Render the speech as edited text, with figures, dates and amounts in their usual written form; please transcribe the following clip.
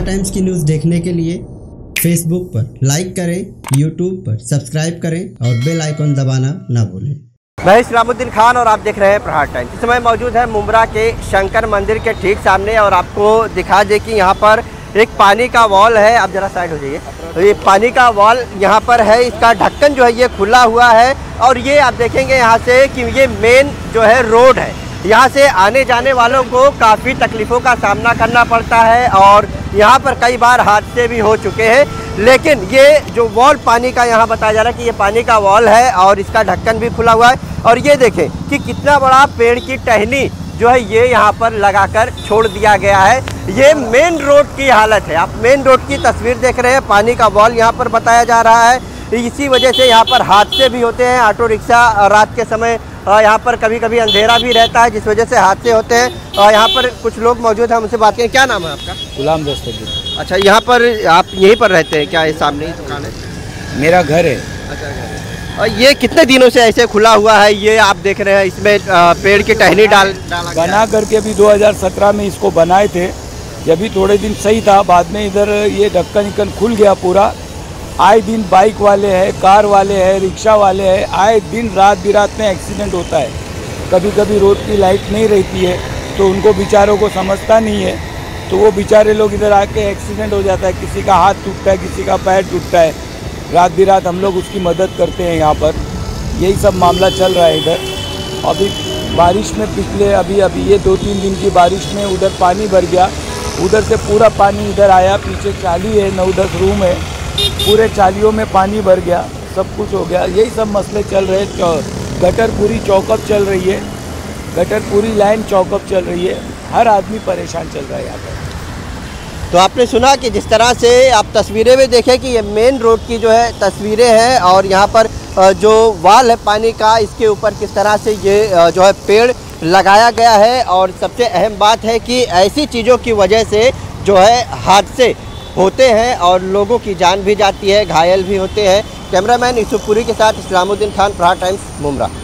प्रहार टाइम्स की न्यूज़ देखने के लिए फेसबुक पर लाइक करें, यूट्यूब पर सब्सक्राइब करें और बेल आइकन दबाना ना भूलें। मैं इस्लामुद्दीन खान और आप देख रहे हैं प्रहार टाइम्स। इस समय मौजूद है मुंब्रा के शंकर मंदिर के ठीक सामने और आपको दिखा दे कि यहाँ पर एक पानी का वॉल है। आप जरा साइड हो जाइए। तो ये पानी का वॉल यहाँ पर है, इसका ढक्कन जो है ये खुला हुआ है और ये आप देखेंगे यहाँ से कि ये मेन जो है रोड है। यहाँ से आने जाने वालों को काफ़ी तकलीफ़ों का सामना करना पड़ता है और यहाँ पर कई बार हादसे भी हो चुके हैं। लेकिन ये जो वॉल पानी का यहाँ बताया जा रहा है कि ये पानी का वॉल है और इसका ढक्कन भी खुला हुआ है। और ये देखें कि कितना बड़ा पेड़ की टहनी जो है ये यहाँ पर लगाकर छोड़ दिया गया है। ये मेन रोड की हालत है। आप मेन रोड की तस्वीर देख रहे हैं। पानी का वॉल यहाँ पर बताया जा रहा है। इसी वजह से यहाँ पर हादसे भी होते हैं। ऑटो रिक्शा रात के समय यहाँ पर कभी कभी अंधेरा भी रहता है जिस वजह से हादसे होते हैं। और यहाँ पर कुछ लोग मौजूद हैं, हमसे बात करें। क्या नाम है आपका? गुलाम दस्तगीर। अच्छा, यहाँ पर आप यहीं पर रहते हैं क्या? ये सामने ही दुकान है? मेरा घर है। अच्छा, और ये कितने दिनों से ऐसे खुला हुआ है? ये आप देख रहे हैं इसमें पेड़ की टहनी डाला बना करके अभी 2017 में इसको बनाए थे। जब भी थोड़े दिन सही था, बाद में इधर ये ढक्कन खुल गया पूरा। आए दिन बाइक वाले हैं, कार वाले हैं, रिक्शा वाले हैं, आए दिन रात बिरात में एक्सीडेंट होता है। कभी कभी रोड की लाइट नहीं रहती है तो उनको बेचारों को समझता नहीं है, तो वो बेचारे लोग इधर आके एक्सीडेंट हो जाता है। किसी का हाथ टूटता है, किसी का पैर टूटता है। रात बिरात हम लोग उसकी मदद करते हैं यहाँ पर। यही सब मामला चल रहा है इधर। अभी बारिश में पिछले अभी ये 2-3 दिन की बारिश में उधर पानी भर गया। उधर से पूरा पानी इधर आया। पीछे चाली है, 9-10 रूम है, पूरे चालियों में पानी भर गया, सब कुछ हो गया। यही सब मसले चल रहे हैं। गटर पूरी चौकअप चल रही है, गटर पूरी लाइन चौकअप चल रही है। हर आदमी परेशान चल रहा है यहाँ पर। तो आपने सुना कि जिस तरह से आप तस्वीरें में देखें कि ये मेन रोड की जो है तस्वीरें हैं और यहाँ पर जो वाल है पानी का, इसके ऊपर किस तरह से ये जो है पेड़ लगाया गया है। और सबसे अहम बात है कि ऐसी चीज़ों की वजह से जो है हादसे होते हैं और लोगों की जान भी जाती है, घायल भी होते हैं। कैमरामैन यूसुफ पुरी के साथ इस्लामुद्दीन खान, प्रहार टाइम्स, मुंब्रा।